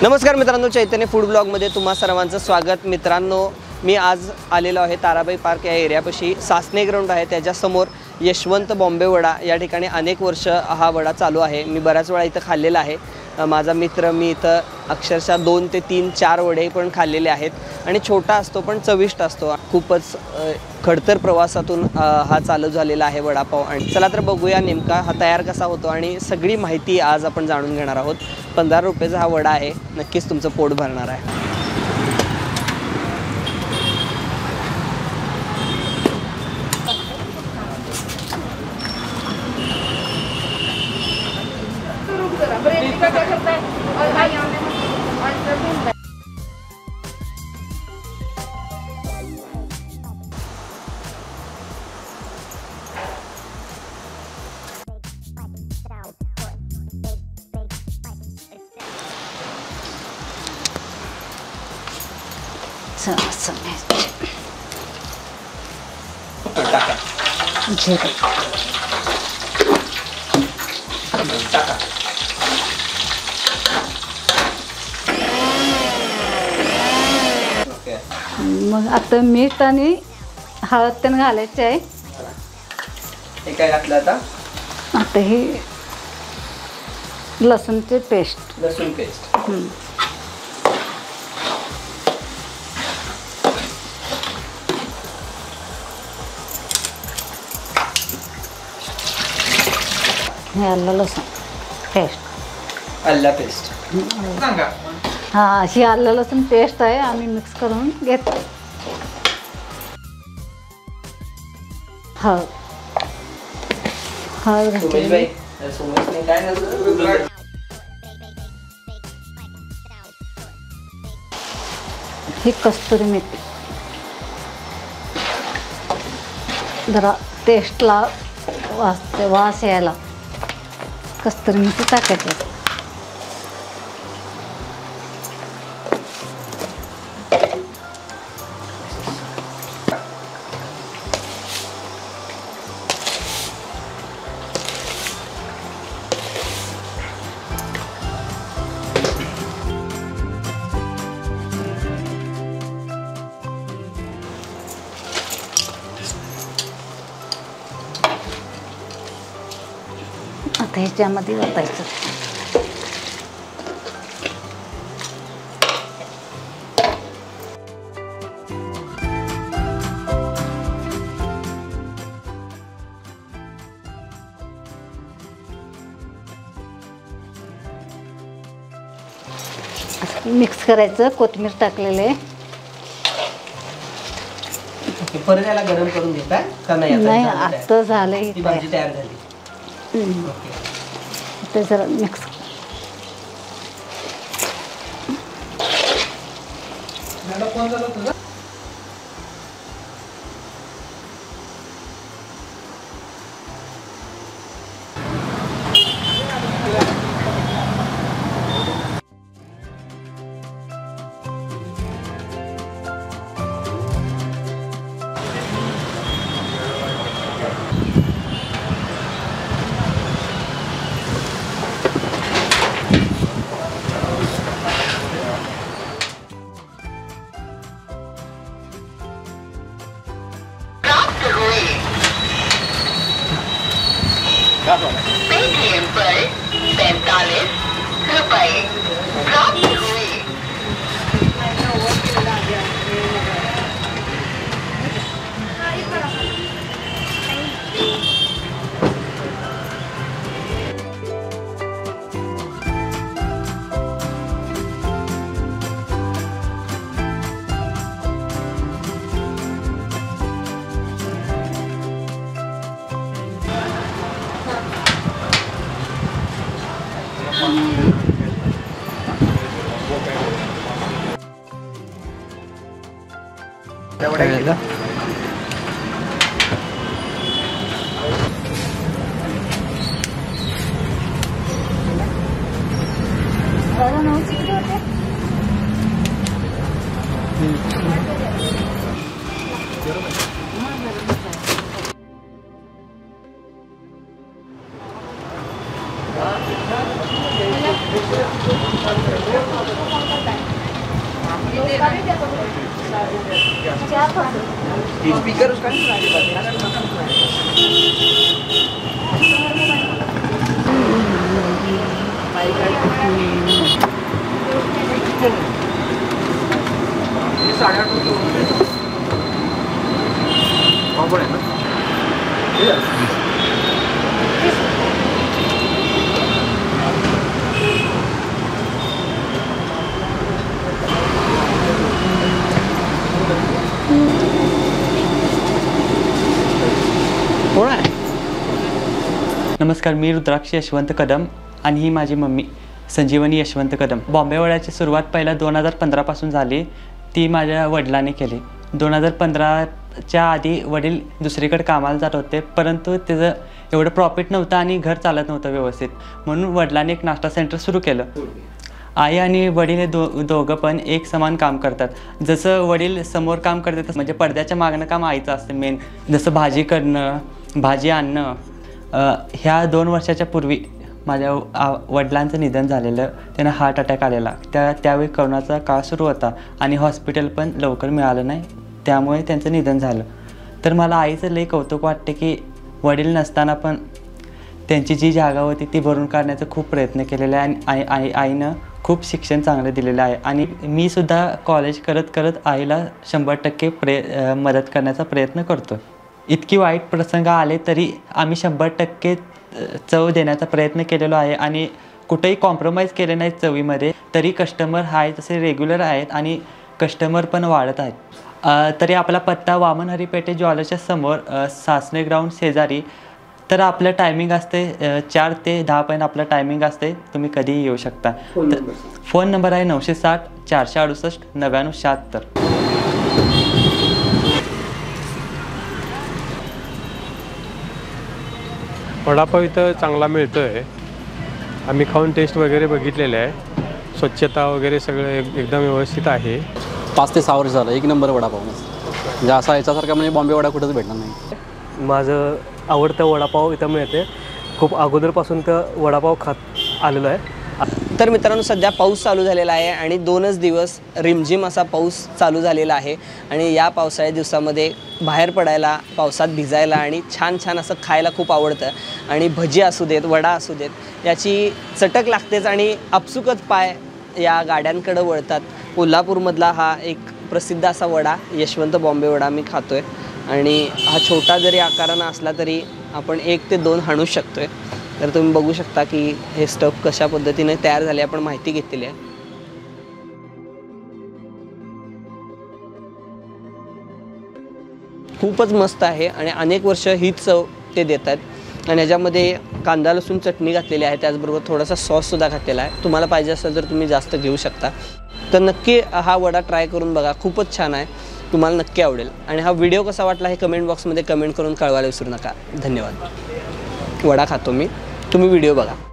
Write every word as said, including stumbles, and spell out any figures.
नमस्कार मित्रांनो, चैतन्य फूड ब्लॉगमध्ये तुम्हा सर्वांचं स्वागत। मित्रांनो, मी आज आलेलो आहे ताराबाई पार्क या एरियापाशी। सासने ग्राउंड आहे, त्याच्यासमोर यशवंत बॉम्बे वडा या ठिकाणी अनेक वर्ष हा वडा चालू आहे। मी बऱ्याच वेळा इथं खाल्लेला आहे। माझा मित्र मी इथं अक्षरशः दोन ते तीन चार वडे पण खाल्लेले आहेत आणि छोटा असतो पण चविष्ट असतो। खूपच खडतर प्रवासातून हा चालू झालेला आहे वडापाव। आणि चला तर बघूया नेमका हा तयार कसा होतो आणि सगळी माहिती आज आपण जाणून घेणार आहोत। पंधरा रुपयाचा हा वडा आहे, नक्कीच तुमचं पोट भरणार आहे। मग आता मीठ आणि हळद पण घालायचे आहे। हे काय घातलं आता? आता ही लसूणची पेस्ट लसूण पेस्ट हे आलं लसूण पेस्ट आलं पेस्ट सांगा। हा, ही आलं लसूण पेस्ट आहे, आम्ही मिक्स करून घेतो। हळद हळद घातली। ही कस्तुरी मेथी जरा टेस्टला वास वास यायला कस्तुरी मेथी टाकायची। आता ह्याच्यामध्ये ओतायचं। मिक्स करायचं, कोथिंबीर टाकलेले। परत याला गरम करून घेताय का नाही? नाही, आता झालंय, ती भाजी तयार झाली। ते जरा मिक्स कोण झालं तुझं? पेटीएम पर पैंतालीस रुपए प्राप्त हुए। Thank you. स्पीकर उसका नमस्कार, मी रुद्राक्ष यशवंत कदम आणि ही माझी मम्मी संजीवनी यशवंत कदम. बॉम्बे वड्याची सुरुवात पहिला दोन हजार पंधरापासून झाली. ती माझ्या वडिलांनी केली. दोन हजार पंधराच्या आधी वडील दुसरीकडे कामाला जात होते, परंतु त्याचं एवढं प्रॉफिट नव्हतं आणि घर चालत नव्हतं व्यवस्थित, म्हणून वडिलांनी एक नाश्ता सेंटर सुरू केलं. आई आणि वडील हे दो दोघं पण एक समान काम करतात. जसं वडील समोर काम करतात म्हणजे पडद्याच्या मागणं काम आईचं असतं मेन. जसं भाजी करणं, भाजी आणणं. ह्या दोन वर्षाच्या पूर्वी माझ्या वडिलांचं निधन झालेलं. त्यांना हार्ट अटॅक आलेला. त्या त्यावेळी कोरोनाचा काळ सुरू होता आणि हॉस्पिटल पण लवकर मिळालं नाही, त्यामुळे त्यांचं निधन झालं. तर मला आईचं लई कौतुक वाटते की वडील नसताना पण त्यांची जी जागा होती ती भरून काढण्याचा खूप प्रयत्न केलेला आहे आणि आई आई आईनं खूप शिक्षण चांगलं दिलेलं आहे. आणि मी सुद्धा कॉलेज करत करत आईला शंभर टक्के प्रय मदत करण्याचा प्रयत्न करतो. इतकी वाईट प्रसंग आले तरी आम्ही शंभर टक्के चव देण्याचा प्रयत्न केलेला आहे आणि कुठेही कॉम्प्रोमाइज केले नाहीत चवीमध्ये. तरी कस्टमर आहे तसे रेग्युलर आहेत आणि कस्टमर पण वाढत आहेत. तरी आपला पत्ता वामन हरी पेठे ज्वेलर्सच्या समोर, सासने ग्राउंड शेजारी. तर आपलं टायमिंग असते चार ते दहापर्यंत आपलं टायमिंग असते. तुम्ही कधीही येऊ शकता. फोन नंबर आहे नऊशे साठ चारशे अडुसष्ट नव्याण्णव शहात्तर. वडापाव इथं चांगला मिळतो आहे. आम्ही खाऊन टेस्ट वगैरे बघितलेले आहे. स्वच्छता वगैरे सगळं एक एकदम व्यवस्थित आहे. पाच ते सहा वर्ष झालं एक नंबर वडापाव म्हणजे असा याच्यासारखा म्हणजे बॉम्बे वडा कुठंच भेटणार नाही. माझं आवडतं वडापाव इथं मिळते. खूप अगोदरपासून तर वडापाव खात आलेलो आहे. तर मित्रांनो, सध्या पाऊस चालू झालेला आहे आणि दोनच दिवस रिमझिम असा पाऊस चालू झालेला आहे आणि या पावसाळ्या दिवसामध्ये बाहेर पडायला, पावसात भिजायला आणि छान छान असं खायला खूप आवडतं. आणि भजी असू देत, वडा असू देत, याची चटक लागतेच आणि आपसुकच पाय या गाड्यांकडे वळतात. कोल्हापूरमधला हा एक प्रसिद्ध असा वडा यशवंत बॉम्बे वडा मी खातो आहे आणि हा छोटा जरी आकारानं असला तरी आपण एक ते दोन हाणू शकतो आहे. तर तुम्ही बघू शकता की हे स्टफ कशा पद्धतीने तयार झाले, आपण माहिती घेतलेली आहे. खूपच मस्त आहे आणि अनेक वर्ष हीच चव ते देतात. आणि ह्याच्यामध्ये कांदा लसूण चटणी घातलेली आहे, त्याचबरोबर थोडासा सॉससुद्धा घातलेला आहे. तुम्हाला पाहिजे असेल तर तुम्ही जास्त घेऊ शकता. तर नक्की हा वडा ट्राय करून बघा, खूपच छान आहे, तुम्हाला नक्की आवडेल. आणि हा व्हिडिओ कसा वाटला हे कमेंट बॉक्समध्ये कमेंट करून कळवायला विसरू नका. धन्यवाद. वडा खातो मी, तुम्ही व्हिडिओ बघा.